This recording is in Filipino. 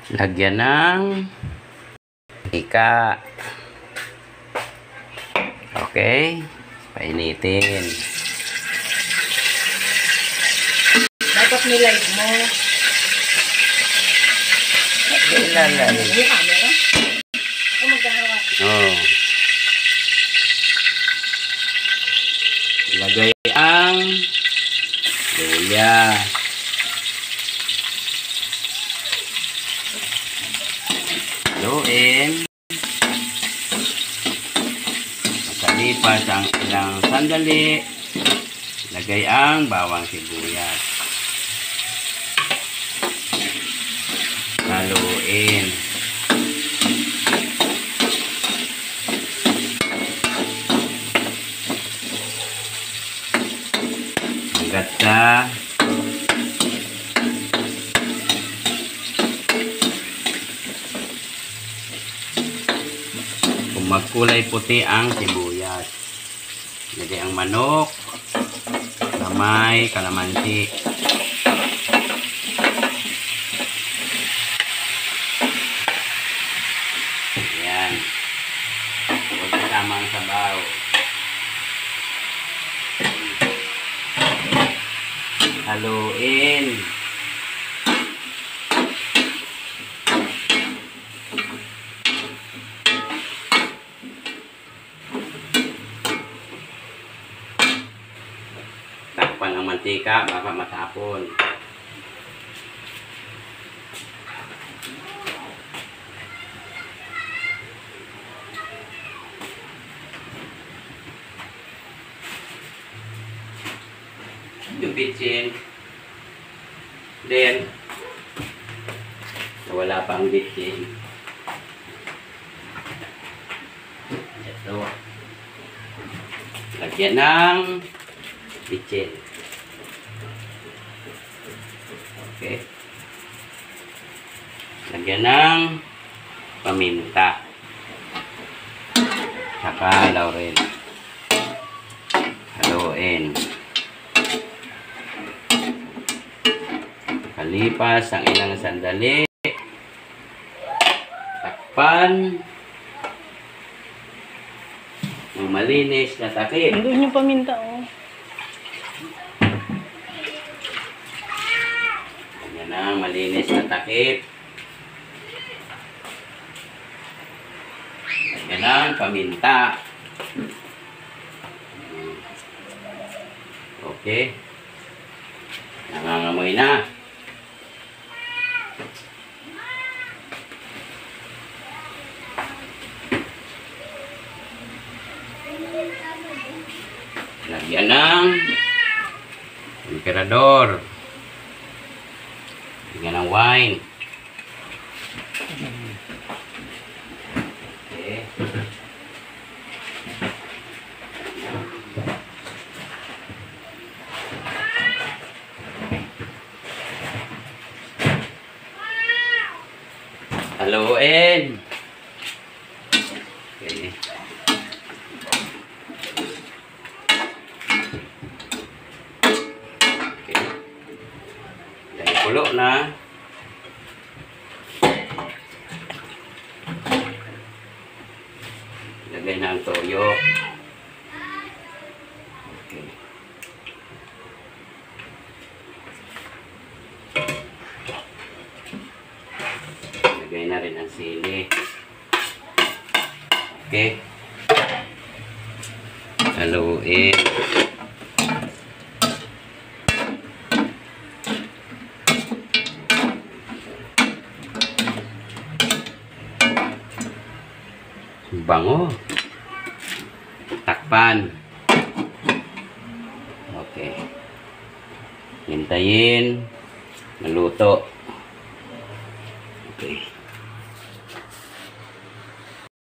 Lagyan ng ika. Okay. Painitin. Dapat nilive mo. Ilalagay. Yung camera? O magdahara? Oh. Ilagay ang luya. Haluin. Makalipas ang ilang sandali, lagay ang bawang sibuyas. Haluin. Hanggat sa kung magkulay puti ang sibuyas. Lagay ang manok, kamay, kalamansi. Ayan. Huwag kasama ang sabaw. Haluin. Takpan ang mantika baka matapon. Yung bitchin. Then, wala pang bitchin. Ito. Lagyan ng bitchin. Okay. Lagyan ng paminta. Saka laurel. Haluin. Kalipas ang ilang sandali, takpan ng malinis na takip. Doon yung paminta, oh. Yan ang malinis na takip. Yan ang paminta. Okay. Nangangamoy na. Lagyan ng emperador. Lagyan ng wine. Okay. Haluin. Okay. Kulo na. Lagay na ang toyo. Okay. Lagay na rin ang sili. Okay. Haluin. Bango. Takpan. Okay. Hintayin. Maluto. Okay.